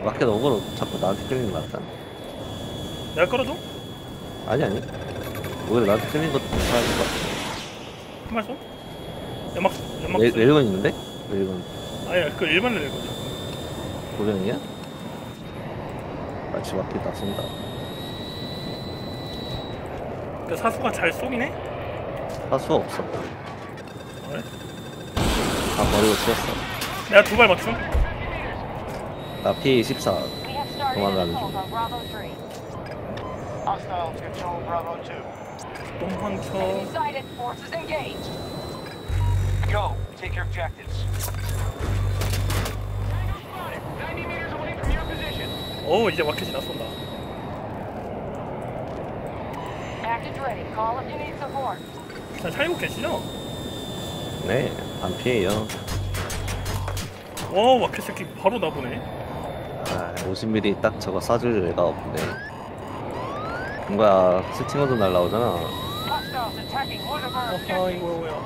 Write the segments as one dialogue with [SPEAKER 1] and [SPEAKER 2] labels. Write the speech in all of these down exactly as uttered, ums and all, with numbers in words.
[SPEAKER 1] 마켓 오버로 자꾸 나한테 끌리는 거 같다.
[SPEAKER 2] 내가 끌어줘?
[SPEAKER 1] 아니 아니. 오히려 나한테 끌리는 것도 괜찮을 것 같아.
[SPEAKER 2] 한 말 쏘? 연막 연막
[SPEAKER 1] 레,
[SPEAKER 2] 쏘.
[SPEAKER 1] 레일건 있는데? 레일건
[SPEAKER 2] 아니야 그 일반 레일거든.
[SPEAKER 1] 고정이야? 마치 마켓 다 쏜다.
[SPEAKER 2] 그 사수가 잘 쏘긴 해?
[SPEAKER 1] 사수 없어.
[SPEAKER 2] 그래?
[SPEAKER 1] 다 버리고 튀었어.
[SPEAKER 2] 내가 두 발 맞춤?
[SPEAKER 1] 나 피 십사
[SPEAKER 3] We have started
[SPEAKER 1] 도망가는
[SPEAKER 3] an
[SPEAKER 1] 중.
[SPEAKER 3] assault on Bravo three.
[SPEAKER 4] Hostiles control Bravo two.
[SPEAKER 2] 똥황쳐.
[SPEAKER 3] Enemy sighted. Forces engaged.
[SPEAKER 4] Go. Take your objectives. ninety meters away from your position.
[SPEAKER 2] 오 이제 마켓이 나 쏜다.
[SPEAKER 3] Package ready. Call if you need support.
[SPEAKER 2] 잘 살고 계시죠?
[SPEAKER 1] 네, 안 피해요.
[SPEAKER 2] 와 마켓 새끼 바로 나보네.
[SPEAKER 1] 아, 오십 밀리미터 딱 저거 쏴줄 애가 없네. 뭔가 스팅어도 날라오잖아.
[SPEAKER 4] Hostiles attacking one of our
[SPEAKER 2] 아하
[SPEAKER 4] objectives.
[SPEAKER 2] 이거 뭐야.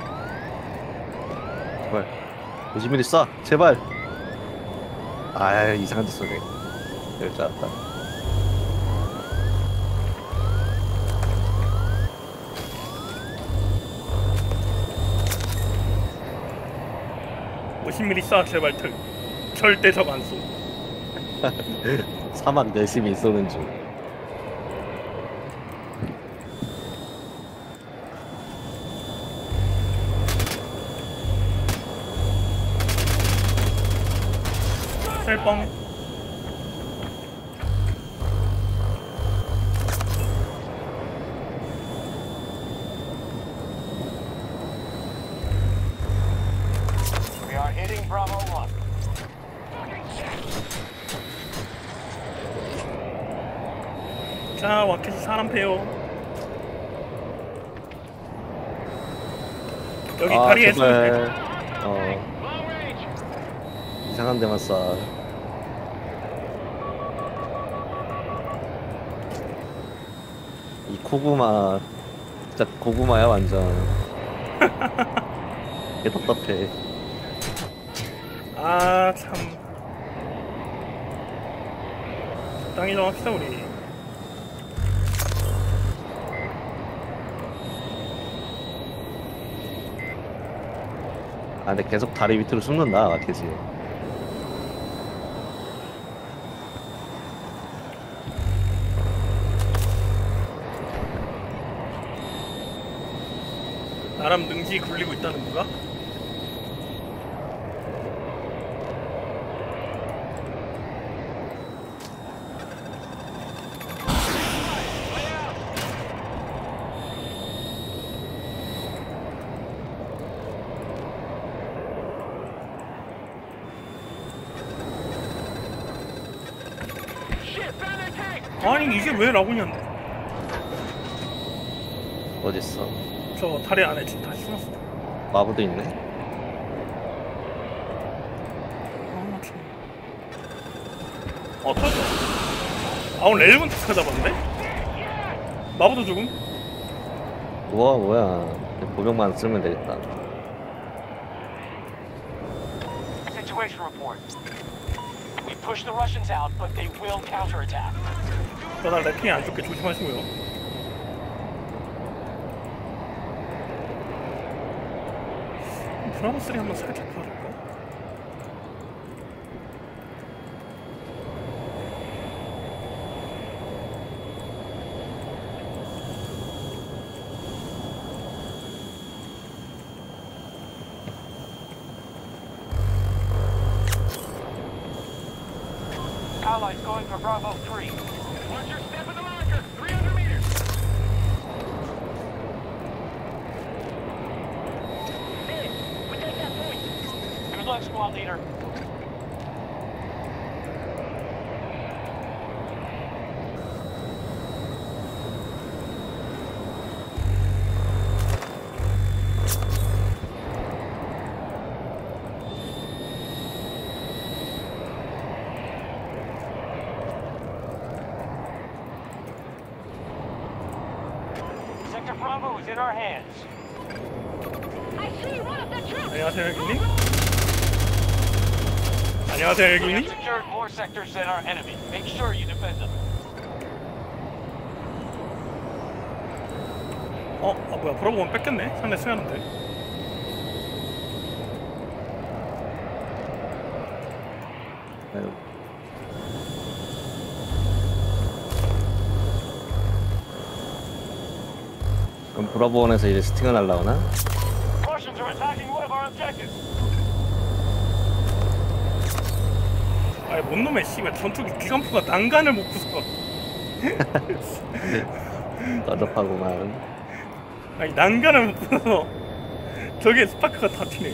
[SPEAKER 1] 제발 오십 밀리미터 쏴 제발. 아 이상한 데 쏘네. 이럴 줄 알았다.
[SPEAKER 2] 오십 밀리미터 쏴 제발 틀. 절대 적 안 쏘.
[SPEAKER 1] 사만 열심히 쏘는 중.
[SPEAKER 2] 셀뻥.
[SPEAKER 4] We are hitting Bravo one.
[SPEAKER 2] 자 마켓이 사람 패요. 여기
[SPEAKER 1] 아
[SPEAKER 2] 다리에 쏘.
[SPEAKER 1] 제발. 어
[SPEAKER 4] Long range.
[SPEAKER 1] 이상한 데만 쏴. 이 고구마 진짜 고구마야 완전. 개 답답해.
[SPEAKER 2] 아 참. 적당히 좀 합시다 우리.
[SPEAKER 1] 아 근데 계속 다리 밑으로 숨는다 마켓이.
[SPEAKER 2] 나름 능지 굴리고 있다는 건가?
[SPEAKER 4] Shit, found their tank.
[SPEAKER 2] 아니 이게 왜 라군이한데?
[SPEAKER 1] 어딨어?
[SPEAKER 2] 저 다리 안에 지금 다시 숨었어.
[SPEAKER 1] 마부도 있네.
[SPEAKER 2] 아 참. 어 터졌어. 아 오늘 레일건 특가 잡았는데? 마부도 죽음?
[SPEAKER 1] 뭐야 뭐야. 보병만 쓰면 되겠다.
[SPEAKER 4] Situation report. We push the Russians out, but they will counterattack.
[SPEAKER 2] 저날 래핑이 안 좋게 조심하시고요. 브라보 쓰리 한번 살짝 봐줄까?
[SPEAKER 4] Allies going for Bravo three. Watch your step in the marker. three hundred meters. Hey, we take that point. Good luck, squad leader. Sector Bravo is in our hands.
[SPEAKER 3] I see one of the troops.
[SPEAKER 2] 안녕하세요 형님. 안녕하세요
[SPEAKER 4] We have
[SPEAKER 2] 여기님.
[SPEAKER 4] secured more sectors than our enemy. Make sure you defend them.
[SPEAKER 2] 어, 아 뭐야 브라보만 뺏겼네. 상대 수야는데.
[SPEAKER 1] 아유. 그럼 브라보원에서 이제 스팅을 날라오나?
[SPEAKER 4] Russians are attacking one of our objectives.
[SPEAKER 2] 아이 뭔 놈의 씨발 전투기 기관포가 난간을 못 부숴.
[SPEAKER 1] 떠접하구만.
[SPEAKER 2] 아니 난간을 못 부숴서 저게 스파크가 다 튀네.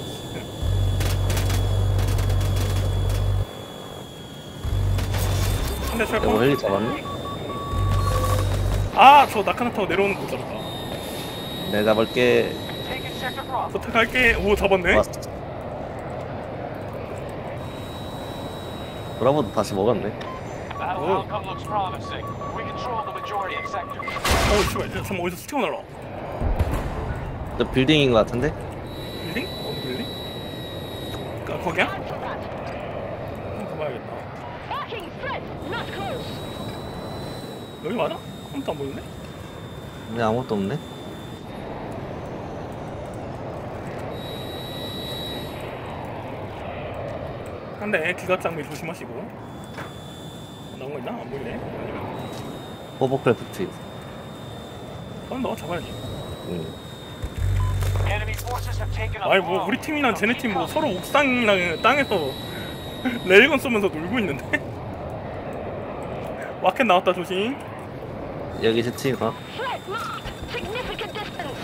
[SPEAKER 2] 근데
[SPEAKER 1] 이거 헬기 잡았니?
[SPEAKER 2] 아저 낙하산 타고 내려오는 거 잡았다.
[SPEAKER 1] 내가 잡을게.
[SPEAKER 4] Take it sector Bravo.
[SPEAKER 2] 부탁할게. 오 잡았네.
[SPEAKER 1] 왔어. 브라보도 다시 먹었네.
[SPEAKER 4] Battle
[SPEAKER 2] Oh.
[SPEAKER 4] outcome looks promising. We control the majority of sectors.
[SPEAKER 2] 어 씨발 잠깐 어디서 스티커 날라.
[SPEAKER 1] 저 빌딩인 것 같은데?
[SPEAKER 2] 빌딩? 어느 빌딩? 아 거기야? 한번 가봐야겠다.
[SPEAKER 3] Marking threat, not close.
[SPEAKER 2] 여기 맞아? 아무것도 안 보이네?
[SPEAKER 1] 근데 아무것도 없네.
[SPEAKER 2] 한데 기갑 장비 조심하시고. 나온 거 있나? 안 보이네.
[SPEAKER 1] 호버크래프트.
[SPEAKER 2] 그럼 너 잡아야지.
[SPEAKER 1] 응.
[SPEAKER 4] Enemy forces have taken up.
[SPEAKER 2] 아니 뭐 우리 팀이랑 쟤네 팀 뭐 서로 옥상이랑 땅에서 레일건 쏘면서 놀고 있는데? 와켓 나왔다 조심.
[SPEAKER 1] 여기 스팅, 어?
[SPEAKER 3] Threat marked. Significant distance.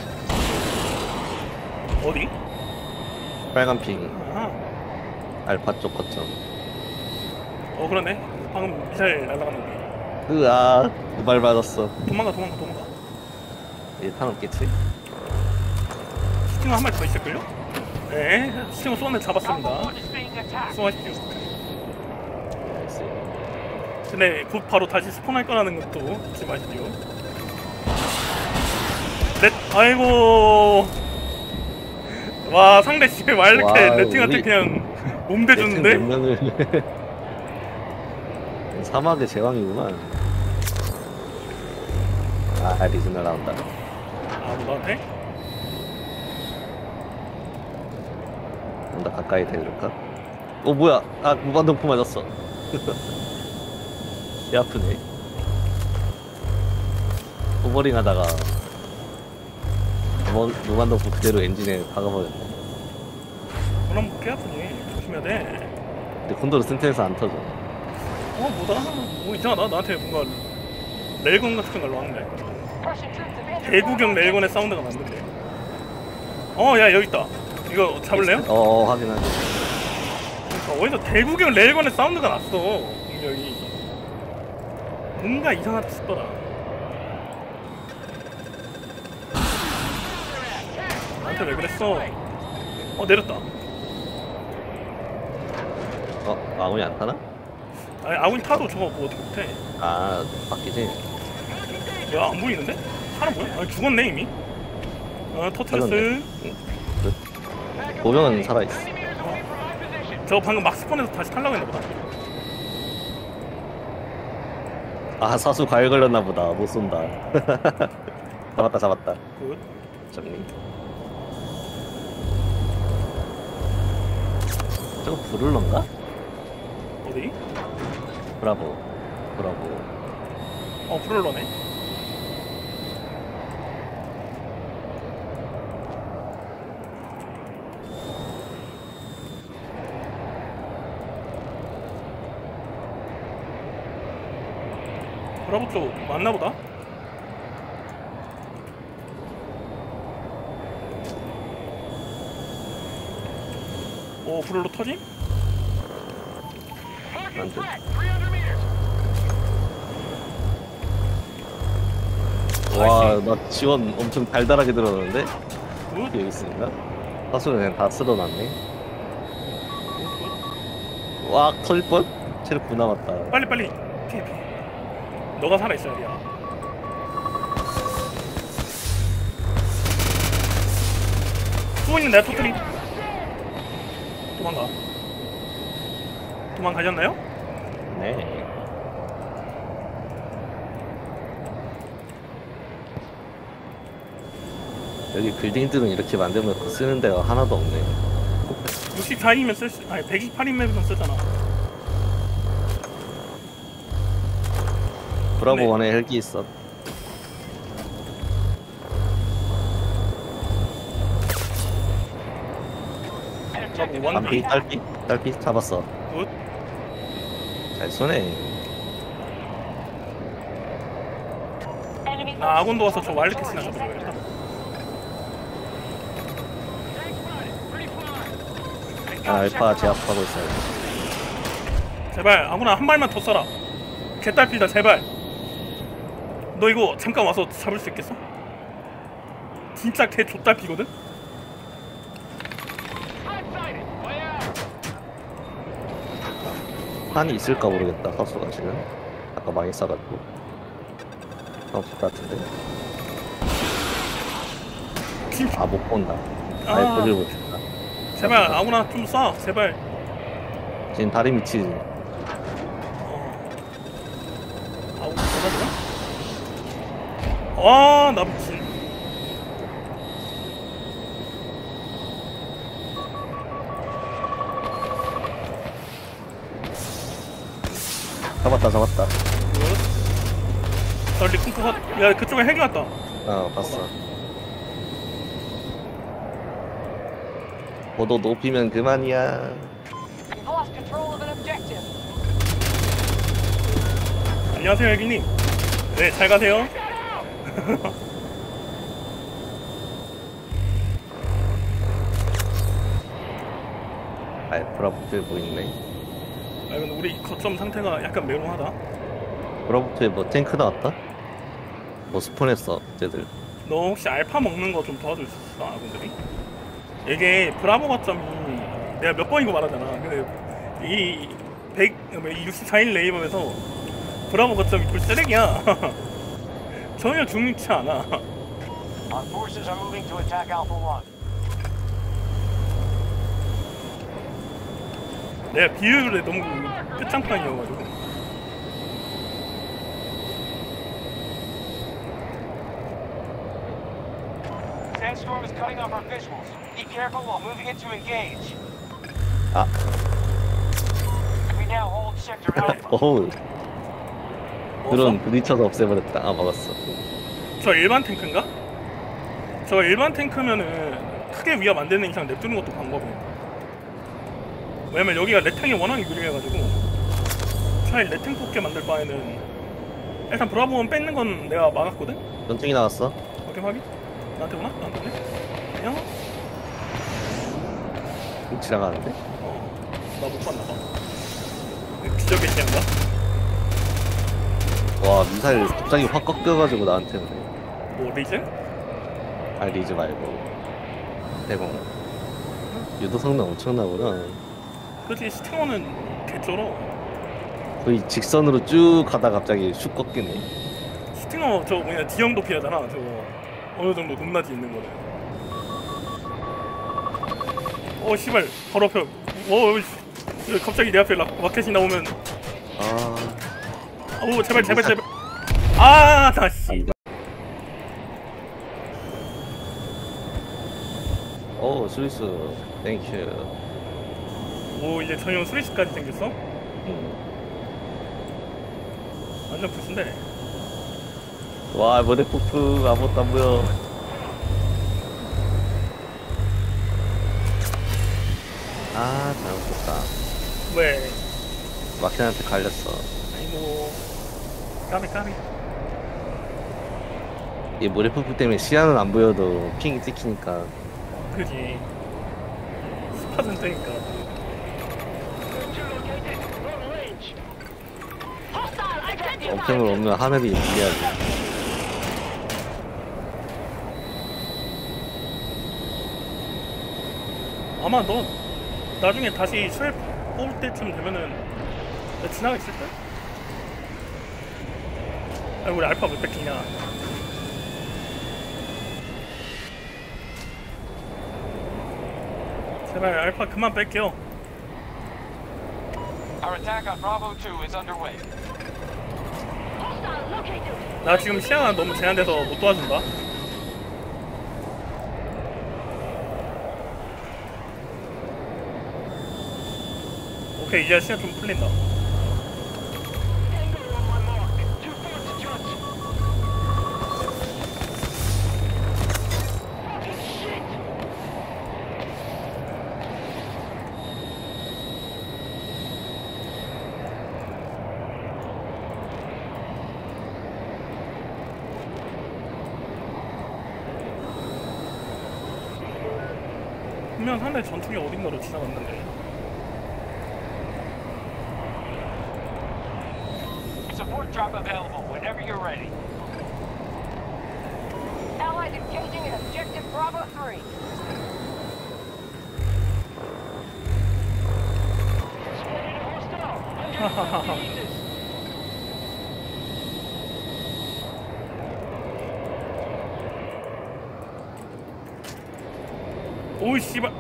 [SPEAKER 2] 어디?
[SPEAKER 1] 빨간 핑.
[SPEAKER 2] 아,
[SPEAKER 1] 알파 쪽 거점.
[SPEAKER 2] 어 그러네. 방금 미사일 날아갔는데.
[SPEAKER 1] 으아, 두발 맞았어.
[SPEAKER 2] 도망가 도망가 도망가.
[SPEAKER 1] 이제 탄 없겠지?
[SPEAKER 2] 스팅어 한 마리 더 있을걸요? 네, 스팅어 쏘는 애
[SPEAKER 4] Bravo
[SPEAKER 2] 잡았습니다.
[SPEAKER 4] one is being attacked.
[SPEAKER 2] 수고하십시오. 근데 곧 바로 다시 스폰할 거라는 것도 잊지 마시죠. 넷, 아이고. 와 상대 씨발 말 이렇게
[SPEAKER 1] 와,
[SPEAKER 2] 레팅한테
[SPEAKER 1] 우리-
[SPEAKER 2] 그냥 몸대
[SPEAKER 1] 몇
[SPEAKER 2] 주는데?
[SPEAKER 1] 명을 사막의 제왕이구만. 아, 리즈널 나온다.
[SPEAKER 2] 아 너한테?
[SPEAKER 1] 좀 더 가까이 대줄까? 어 뭐야? 아 무반동포 맞았어. 배 아프네. 오버링 하다가 무- 무반동포 그대로 엔진에 박아버렸네.
[SPEAKER 2] 그럼 꽤 아프니 조심해야 돼.
[SPEAKER 1] 근데 콘도르 센터에서 안 터져.
[SPEAKER 2] 어 뭐다? 뭐 이상하다. 나한테 뭔가 레일건 같은 걸 날라왔는데.
[SPEAKER 3] Russian troops have entered.
[SPEAKER 2] 대구경 레일건의 사운드가 났는데. 어 야 여기 있다. 이거 잡을래요?
[SPEAKER 1] 어, 어 확인하지.
[SPEAKER 2] 그러니까 어디서 대구경 레일건의 사운드가 났어. 분명히 뭔가 이상하다 싶더라. 나한테 왜 그랬어? 어 내렸다.
[SPEAKER 1] 어 아군이 안 타나?
[SPEAKER 2] 아니 아군 타도 저거 뭐 어떻게 못해?
[SPEAKER 1] 아 바뀌지.
[SPEAKER 2] 야 안 보이는데? 사람 뭐야? 아 죽었네 이미. 아 터트렸어.
[SPEAKER 1] 살았네. 보명은 살아있어.
[SPEAKER 2] 저거 방금 막 스폰해서 다시 타려고 했나 보다.
[SPEAKER 1] 아 사수 과일 걸렸나 보다. 못 쏜다. 잡았다 잡았다.
[SPEAKER 2] 굿.
[SPEAKER 1] 정리. 저거 브룰러인가?
[SPEAKER 2] 어디?
[SPEAKER 1] 브라보. 브라보.
[SPEAKER 2] 어 브롤러네. 브라보 쪽 맞나보다. 오 브롤러 터짐?
[SPEAKER 1] 안 돼. 와, 나 지원 엄청 달달하게 들어오는데?
[SPEAKER 2] 굿.
[SPEAKER 1] 여기 있으니까? 사수는 그냥 다 쓸어놨네. 와, 터질 뻔? 체력 구 남았다.
[SPEAKER 2] 빨리 빨리 피해 피해. 너가 살아있어야 돼. 수호 있는 내가 터뜨림. 도망가. 도망가셨나요?
[SPEAKER 1] 네. 여기 빌딩들은 이렇게 만들면 쓰는 데가 하나도 없네.
[SPEAKER 2] 육십사이면 쓸 수, 아니 백이십팔이면 쓰잖아.
[SPEAKER 1] 브라보
[SPEAKER 2] 네.
[SPEAKER 1] 원에 헬기 있어.
[SPEAKER 4] Objective
[SPEAKER 2] 원-
[SPEAKER 1] 딸피 딸피 딸피 잡았어.
[SPEAKER 2] 굿.
[SPEAKER 1] 잘 쏘네.
[SPEAKER 3] Enemy
[SPEAKER 2] 나 아군도 와서 저 와일드캐스나 잡아줘야겠다.
[SPEAKER 1] 아, 알파 제압하고 있어요.
[SPEAKER 2] 제발 아무나 한 발만 더 쏴라. 개딸피다 제발. 너 이거 잠깐 와서 잡을 수 있겠어? 진짜 개 족딸피거든?
[SPEAKER 1] 판이 있을까 모르겠다. 하수가 지금 아까 많이 싸가지고 없을 것 같은데. 아, 못 본다. 아예
[SPEAKER 2] 아.
[SPEAKER 1] 보질 못했다.
[SPEAKER 2] 제발 아무나 좀 쏴 제발.
[SPEAKER 1] 지금 다리 밑이
[SPEAKER 2] 아우 대단하다. 아나 미친.
[SPEAKER 1] 잡았다 잡았다.
[SPEAKER 2] 저 리콘프 야 그쪽에 헬기 왔다.
[SPEAKER 1] 아, 봤어. 보도 높이면 그만이야.
[SPEAKER 4] We've lost control of an objective.
[SPEAKER 2] 안녕하세요 헬기님. 네 잘 가세요.
[SPEAKER 1] 아, 브라보 들고 있네.
[SPEAKER 2] 아 근데 우리 거점 상태가 약간 메롱하다.
[SPEAKER 1] 브라보트에 뭐 탱크 나왔다? 뭐 스폰했어 쟤들.
[SPEAKER 2] 너 혹시 알파 먹는 거 좀 도와줄 수 있어 아군들이? 이게 브라보 거점이 내가 몇 번이고 말하잖아. 근데 이 백, 이 육십사일 레이버에서 브라보 거점이 꿀 쓰레기야. 전혀 중립치 않아.
[SPEAKER 4] Our forces are moving to attack Alpha One.
[SPEAKER 2] 내가 비율에 너무 끝장판이어가지고.
[SPEAKER 4] Sandstorm is cutting off our visuals. Be careful while moving in to engage.
[SPEAKER 1] 아,
[SPEAKER 4] We now hold Sector Alpha.
[SPEAKER 1] 어우. 드론 부딪혀서 없애버렸다. 아, 먹었어.
[SPEAKER 2] 저 일반 탱크인가? 저 일반 탱크면은 크게 위협 안 되는 이상 냅두는 것도 방법이에요. 왜냐면 여기가 레탱이 워낙 유리해가지고 차라리 레탱 뽑게 만들 바에는 일단 브라보원 뺏는 건 내가 막았거든?
[SPEAKER 1] 전투기 나왔어.
[SPEAKER 2] 오케이 확인? 나한테 오나? 나한테 오네? 그냥?
[SPEAKER 1] 지나가는데?
[SPEAKER 2] 어, 나 못 봤나봐. 기적의 시야인가?
[SPEAKER 1] 와, 미사일 갑자기 확 꺾여가지고 나한테 오네.
[SPEAKER 2] 뭐 리즈?
[SPEAKER 1] 아, 리즈 말고 대공. 유도 성능 엄청나구나.
[SPEAKER 2] 그치 스팅어는 개쩔어.
[SPEAKER 1] 거의 직선으로 쭉 가다 갑자기 슉 꺾이네.
[SPEAKER 2] 스팅어 저거 뭐냐 D형 도피하잖아. 저거 어느 정도 높낮이 있는 거는. 어 씨발 바로 앞에. 어 씨. 갑자기 내 앞에 라, 마켓이 나오면.
[SPEAKER 1] 아,
[SPEAKER 2] 오 제발 제발 제발. 아 다시.
[SPEAKER 1] 오, 스위스. 땡큐.
[SPEAKER 2] 오 이제 전용 스위스까지 생겼어?
[SPEAKER 1] 음.
[SPEAKER 2] 완전 푸신데.
[SPEAKER 1] 와, 모데포프 아무것도 안 보여. 아, 잘못했다.
[SPEAKER 2] 왜?
[SPEAKER 1] 마켓한테 갈렸어.
[SPEAKER 2] 아니 뭐 까비 까비.
[SPEAKER 1] 이 모데포프 때문에 시야는 안 보여도 핑이 찍히니까.
[SPEAKER 2] 그지. 스팟은 되니까.
[SPEAKER 3] Hostile identified.
[SPEAKER 1] 엄청을 오면 하늘이 움직여야지.
[SPEAKER 2] 아마 너 나중에 다시 쉘 뽑을 때쯤 되면은 나 지나가 있을걸? 아니 우리 알파 못 뺏기냐. 제발 알파 그만 뺄게요.
[SPEAKER 4] Our attack on Bravo two is underway.
[SPEAKER 3] Hostile located.
[SPEAKER 2] 나 지금 시야가 너무 제한돼서 못 도와준다. 오케이, 이제 시야 좀 풀린다.
[SPEAKER 3] Tango on my mark. Two forts to judge. Fucking shit.
[SPEAKER 2] 분명 상대 전투기 어딘가로 지나갔는데.
[SPEAKER 4] Support drop available whenever you're ready.
[SPEAKER 3] Allies engaging in objective Bravo three. Spotted a hostile. one hundred fifty meters.
[SPEAKER 2] 오이 씨발.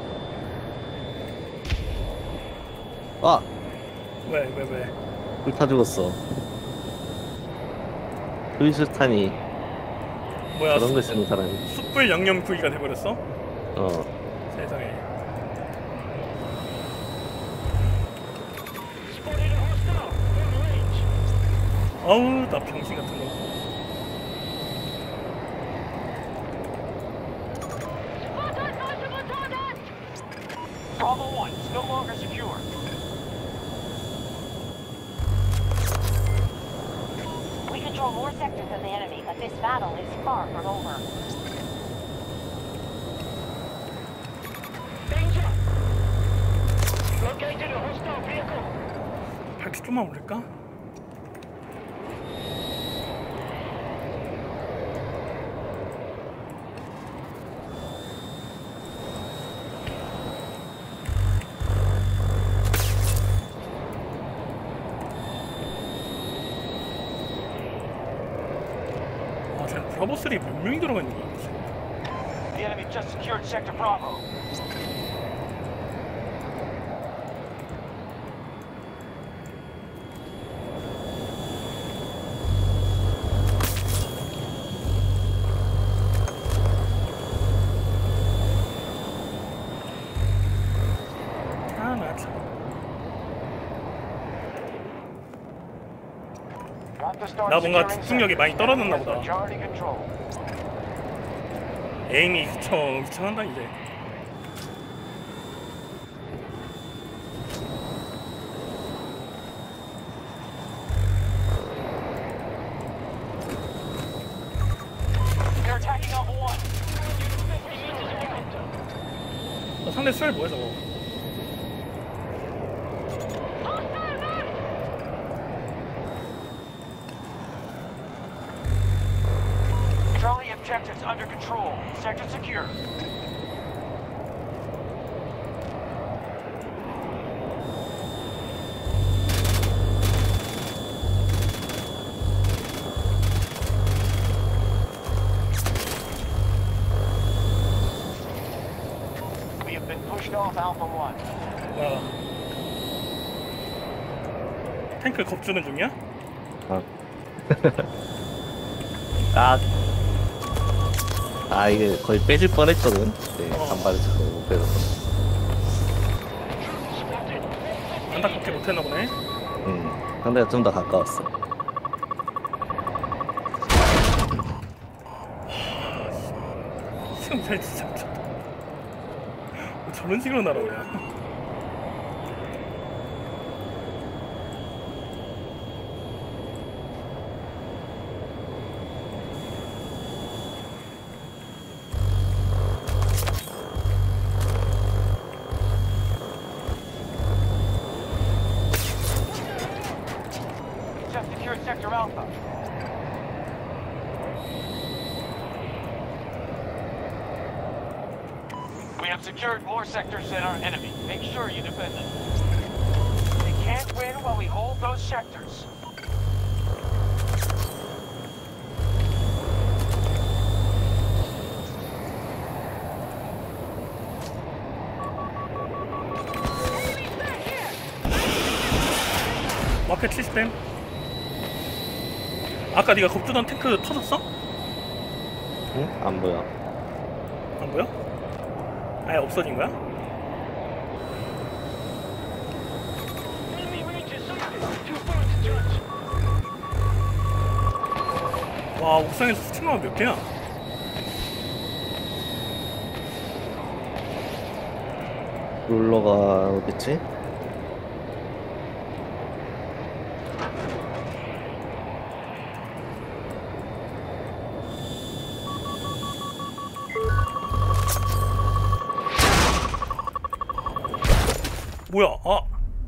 [SPEAKER 1] 아!
[SPEAKER 2] 왜 왜 왜?
[SPEAKER 1] 불타 죽었어. 루이스탄이
[SPEAKER 2] 뭐야?
[SPEAKER 1] 그런 거 쓰는 사람이.
[SPEAKER 2] 숯불 양념 구이가 돼버렸어?
[SPEAKER 1] 어.
[SPEAKER 2] 세상에.
[SPEAKER 3] Spotted a hostile. On range.
[SPEAKER 2] 아우 나 병신 같은 거.
[SPEAKER 3] Spotted multiple targets.
[SPEAKER 4] Bravo one is no longer secure.
[SPEAKER 5] We control more sectors of the enemy, but this battle is far from over.
[SPEAKER 3] Danger. Located a hostile vehicle.
[SPEAKER 2] 발키 좀만 올릴까? 아, 쟤 브라보 쓰리 몇 명이 들어가 있는 거야? 도대체?
[SPEAKER 4] The enemy just secured Sector Bravo.
[SPEAKER 2] 아, 나 참.
[SPEAKER 4] Got to start
[SPEAKER 2] 나 뭔가
[SPEAKER 4] securing
[SPEAKER 2] 집중력이 많이
[SPEAKER 4] sectors.
[SPEAKER 2] 떨어졌나 보다.
[SPEAKER 4] Majority control.
[SPEAKER 2] 에임이 휘청 휘청한다 이제.
[SPEAKER 4] They're attacking Alpha one.
[SPEAKER 2] 어, 상대 수혈 뭐야 저거?
[SPEAKER 4] Charlie objectives under control. Sector secure. We have been pushed off Alpha one.
[SPEAKER 2] 뭐야? 탱크 겁주는 중이야?
[SPEAKER 1] 아. 아. 아, 이게 거의 빼질 뻔했거든. 네,
[SPEAKER 2] 어.
[SPEAKER 1] 단발에서 못 빼서.
[SPEAKER 2] 안타깝게 못했나 보네.
[SPEAKER 1] 응. 상대가 좀 더 가까웠어.
[SPEAKER 2] 지금 잘 진짜 미쳤다. 뭐 저런 식으로 날아오냐?
[SPEAKER 4] Just secured Sector Alpha. We have secured more sectors than our enemy. Make sure you defend them. We can't win while we hold those sectors.
[SPEAKER 2] 마켓 시스템. 아까 네가 겁주던 탱크 터졌어?
[SPEAKER 1] 응? 안 보여.
[SPEAKER 2] 안 보여? 아예 없어진 거야?
[SPEAKER 3] Enemy range is sighted. Two birds touch.
[SPEAKER 2] 와 옥상에서 스팅어가 몇 개야?
[SPEAKER 1] 롤러가 어딨지?
[SPEAKER 2] 뭐야? 아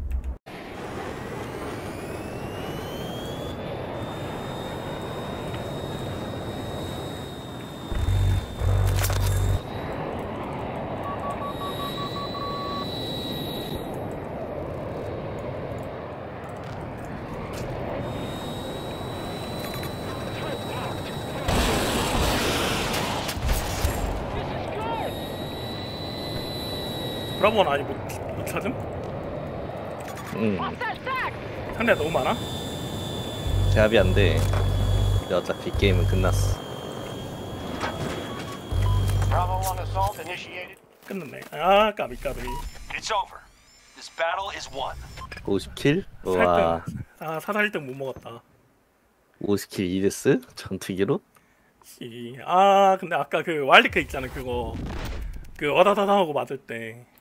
[SPEAKER 2] 브라보는 아직 못, 못 찾음?
[SPEAKER 1] 응.
[SPEAKER 2] 상대가 너무 많아?
[SPEAKER 1] 제압이 안 돼. 근데 어차피 게임은 끝났어.
[SPEAKER 4] Bravo on assault initiated.
[SPEAKER 2] 끝났네. 아 까비 까비.
[SPEAKER 6] It's over. This battle is won.
[SPEAKER 1] 오십 킬? 와.
[SPEAKER 2] 사 등. 아 사사 일 등 못 먹었다.
[SPEAKER 1] 오십 킬 이데스? 전투기로?
[SPEAKER 2] 씨. 아 근데 아까 그 와일드크 있잖아 그거. 그 어다다다 하고 맞을 때